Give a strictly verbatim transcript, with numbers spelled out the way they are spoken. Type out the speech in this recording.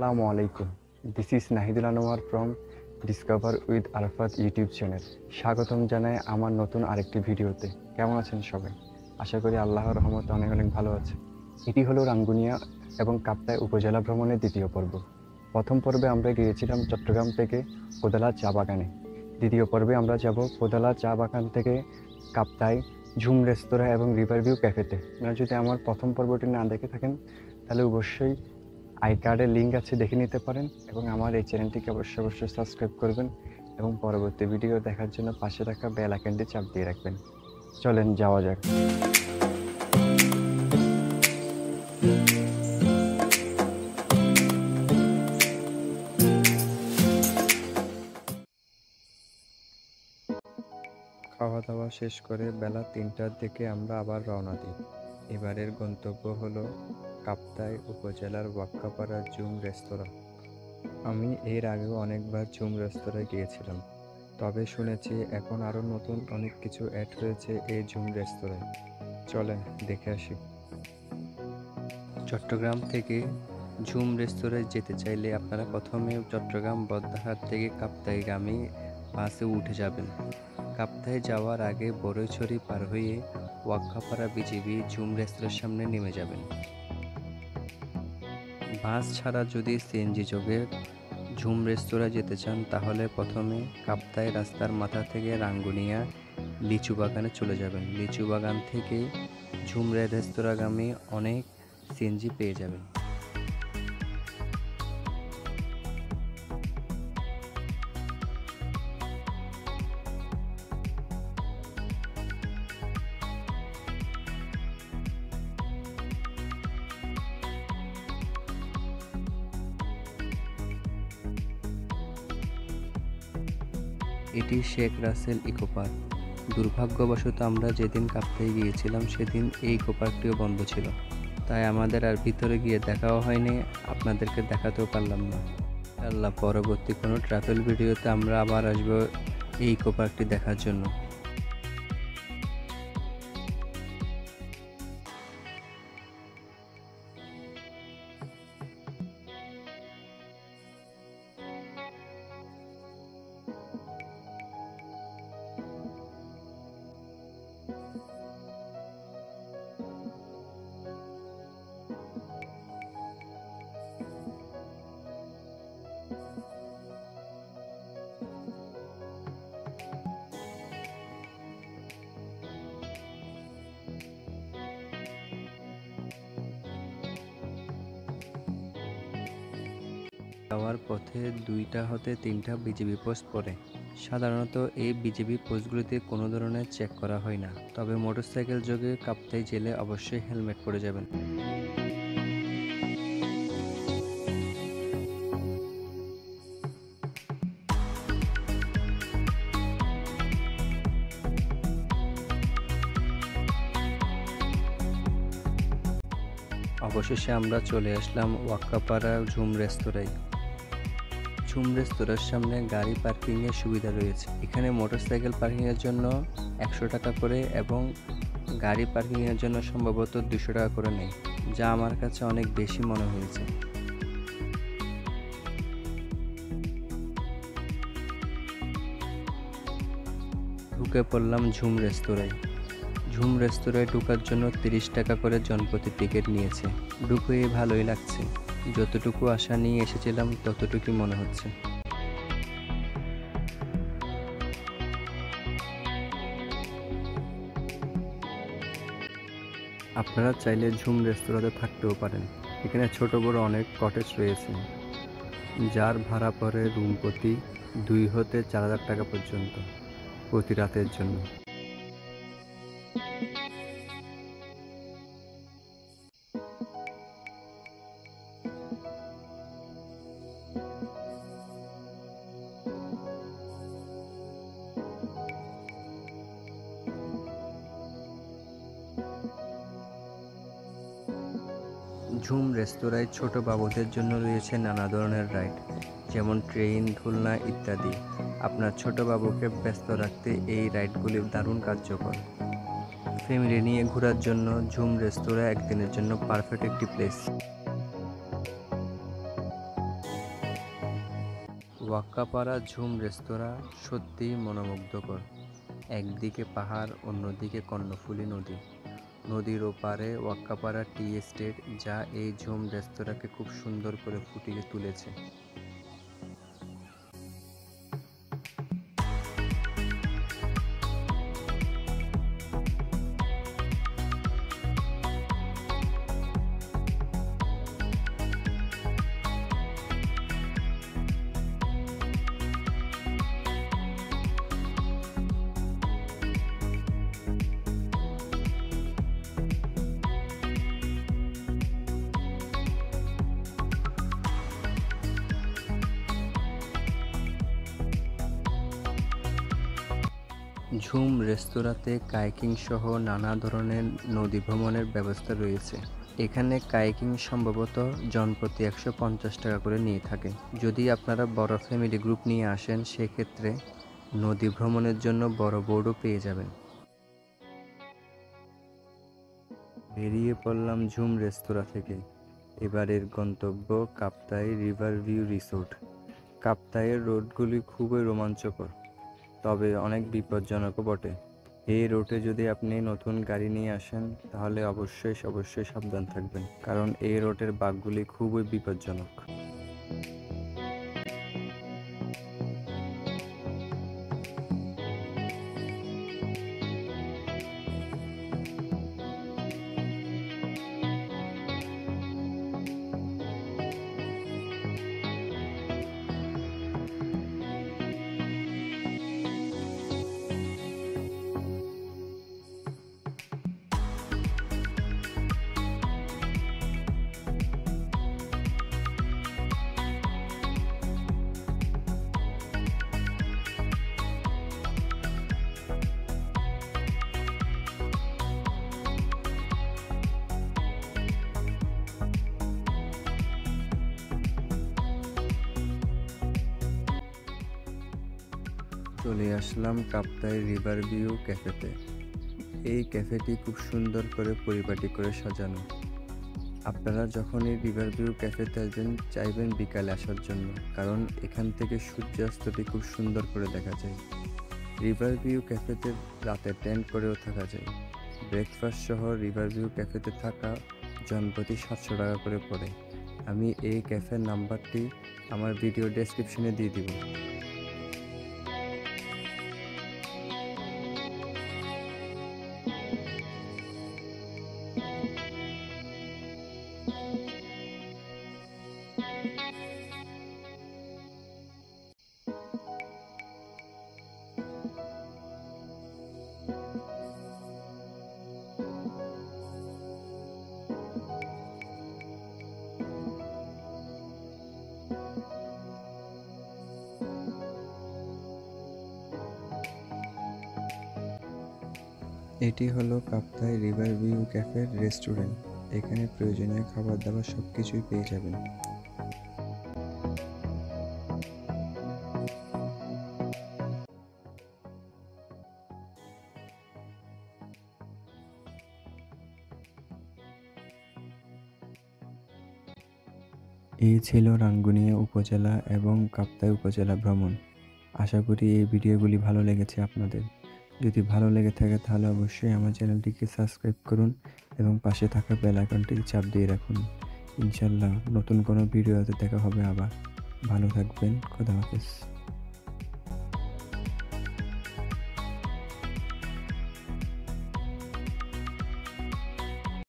Assalamu alaikum. This is Nahidul Anwar from Discover with Arfat YouTube channel. স্বাগতম জানাই আমার নতুন আরেকটি ভিডিওতে। কেমন আছেন সবাই? আশা করি আল্লাহর রহমতে অনেক অনেক ভালো আছে। এটি হলো রাঙ্গুনিয়া এবং কাপ্তাই উপজেলা ভ্রমণের দ্বিতীয় পর্ব। প্রথম পর্বে আমরা গিয়েছিলাম চট্টগ্রাম থেকে কোদালা চা বাগানে। দ্বিতীয় পর্বে আমরা যাব কোদালা চা বাগান থেকে কাপ্তাই ঝুম রেস্তোরাঁ এবং রিভার ভিউ ক্যাফেতে। আপনারা যদি আমার প্রথম পর্বটি না দেখে থাকেন তাহলে অবশ্যই আই কার্ডের লিঙ্ক আছে, দেখে নিতে পারেন এবং আমার এই চ্যানেলটিকে অবশ্যই অবশ্যই সাবস্ক্রাইব করবেন এবং পরবর্তী ভিডিও দেখার জন্য পাশে থাকা বেল আইকনটি চাপ দিয়ে রাখবেন। চলেন যাওয়া যাক। খাওয়া দাওয়া শেষ করে বেলা তিনটার দিকে আমরা আবার রওনা দিই। এবারের গন্তব্য হলো কাপ্তাই উপজেলার ওয়াক্কাপাড়া ঝুম রেস্তোরাঁ। আমি এর আগেও অনেকবার ঝুম রেস্তোরাঁয় গিয়েছিলাম, তবে শুনেছি এখন আরও নতুন অনেক কিছু অ্যাড হয়েছে এই ঝুম রেস্তোরাঁয়। চলেন দেখে আসি। চট্টগ্রাম থেকে ঝুম রেস্তোরাঁয় যেতে চাইলে আপনারা প্রথমে চট্টগ্রাম বদ্দাহাট থেকে কাপ্তাইগামী বাসে উঠে যাবেন। কাপ্তাই যাওয়ার আগে বড়ইছড়ি পার হয়ে ওয়াক্কাপাড়া বিজিবি ঝুম রেস্তোরাঁর সামনে নেমে যাবেন। বাস ছাড়া যদি সিএনজি যোগে ঝুম রেস্তোরাঁ যেতে চান তাহলে প্রথমে কাপ্তাই রাস্তার মাথা থেকে রাঙ্গুনিয়া লিচু বাগানে চলে যাবেন। লিচু বাগান থেকে ঝুম রেস্তোরাঁগামী অনেক সিএনজি পেয়ে যাবেন। এটি শেখ রাসেল ইকো পার্ক। দুর্ভাগ্যবশত আমরা যেদিন কাপ্তাই গিয়েছিলাম সেদিন এই ইকো পার্কটিও বন্ধ ছিল, তাই আমাদের আর ভিতরে গিয়ে দেখাও হয়নি, আপনাদেরকে দেখাতেও পারলাম না। আল্লাহ, পরবর্তী কোনো ট্রাভেল ভিডিওতে আমরা আবার আসবো এই ইকো পার্কটি দেখার জন্য। যাওয়ার পথে দুইটা হতে তিনটা বিজিবি পোস্ট পড়ে। সাধারণত এই বিজিবি পোস্টগুলিতে কোনো ধরনের চেক করা হয় না, তবে মোটরসাইকেল যোগে কাপ্তাই জেলে অবশ্যই হেলমেট পরে যাবেন। অবশেষে আমরা চলে আসলাম ওয়াক্কাপাড়া ঝুম রেস্তোরাঁয়। ঝুম রেস্তোরাঁর সামনে গাড়ি পার্কিংয়ের সুবিধা রয়েছে। এখানে মোটরসাইকেল পার্কিংয়ের জন্য একশো টাকা করে এবং গাড়ি পার্কিংয়ের জন্য সম্ভবত দুশো টাকা করে নেয়, যা আমার কাছে অনেক বেশি মনে হয়েছে। ঢুকে পড়লাম ঝুম রেস্তোরাঁয়। ঝুম রেস্তোরাঁয় ঢোকার জন্য তিরিশ টাকা করে জনপ্রতি টিকিট নিয়েছে। ঢুকে ভালোই লাগছে, যতটুকু আশা নিয়ে এসেছিলাম ততটুকুই মনে হচ্ছে। আপনারা চাইলে ঝুম রেস্তোরাঁতে থাকতেও পারেন। এখানে ছোট বড় অনেক কটেজ রয়েছে, যার ভাড়া পড়ে রুম প্রতি দুই হতে চার হাজার টাকা পর্যন্ত প্রতি রাতের জন্য। ঝুম রেস্তোরাঁয় ছোট বাবুদের জন্য রয়েছে নানা ধরনের রাইড, যেমন ট্রেন, দোলনা ইত্যাদি। আপনার ছোট বাবুকে ব্যস্ত রাখতে এই রাইডগুলি দারুণ কার্যকর। ফ্যামিলি নিয়ে ঘোরার জন্য ঝুম রেস্তোরাঁ একদিনের জন্য পারফেক্ট একটি প্লেস। ওয়াক্কাপাড়া ঝুম রেস্তোরাঁ সত্যিই মনোমুগ্ধকর। একদিকে পাহাড়, অন্যদিকে কর্ণফুলী নদী। নদীর ওপারে ওয়াক্কাপাড়া টি এস্টেট, যা এই ঝুম রেস্তোরাঁকে খুব সুন্দর করে ফুটিয়ে তুলেছে। ঝুম রেস্তোরাঁতে কায়াকিং সহ নানা ধরনের নদী ভ্রমণের ব্যবস্থা রয়েছে। এখানে কায়াকিং সম্ভবত জনপ্রতি একশো পঞ্চাশ টাকা করে নিয়ে থাকে। যদি আপনারা বড় ফ্যামিলি গ্রুপ নিয়ে আসেন, সেক্ষেত্রে নদী ভ্রমণের জন্য বড় বোর্ডও পেয়ে যাবেন। বেরিয়ে পড়লাম ঝুম রেস্তোরাঁ থেকে। এবারের গন্তব্য কাপ্তাই রিভার ভিউ রিসোর্ট। কাপ্তাইয়ের রোডগুলি খুবই রোমাঞ্চকর, তবে অনেক বিপজ্জনকও বটে। এই রোডে যদি আপনি নতুন গাড়ি নিয়ে আসেন, তাহলে অবশ্যই অবশ্যই সাবধান থাকবেন, কারণ এই রোডের বাঁকগুলি খুবই বিপজ্জনক। চলে আসলাম কাপ্তাই রিভার ভিউ ক্যাফেতে। এই ক্যাফেটি খুব সুন্দর করে পরিপাটি করে সাজানো। আপনারা যখন এই রিভার ভিউ ক্যাফেতে আসবেন, চাইবেন বিকালে আসার জন্য, কারণ এখান থেকে সূর্যাস্তটি খুব সুন্দর করে দেখা যায়। রিভার ভিউ ক্যাফেতে রাতে টেন্ট করেও থাকা যায়। ব্রেকফাস্ট সহ রিভার ভিউ ক্যাফেতে থাকা জনপ্রতি সাতশো টাকা করে পড়ে। আমি এই ক্যাফের নাম্বারটি আমার ভিডিও ডেসক্রিপশনে দিয়ে দিব। এটি হলো কাপ্তাই রিভার ভিউ ক্যাফের রেস্টুরেন্ট। এখানে প্রয়োজনীয় খাবার দাবার সব কিছুই পেয়ে যাবেন। এই ছিল রাঙ্গুনিয়া উপজেলা এবং কাপ্তাই উপজেলা ভ্রমণ। আশা করি এই ভিডিওগুলি ভালো লেগেছে আপনাদের। যদি ভালো লেগে থাকে তাহলে অবশ্যই আমার চ্যানেলটিকে সাবস্ক্রাইব করুন এবং পাশে থাকা বেল আইকনটিকে চাপ দিয়ে রাখুন। ইনশাল্লাহ নতুন কোনো ভিডিওতে দেখা হবে আবার। ভালো থাকবেন। খোদা হাফেজ।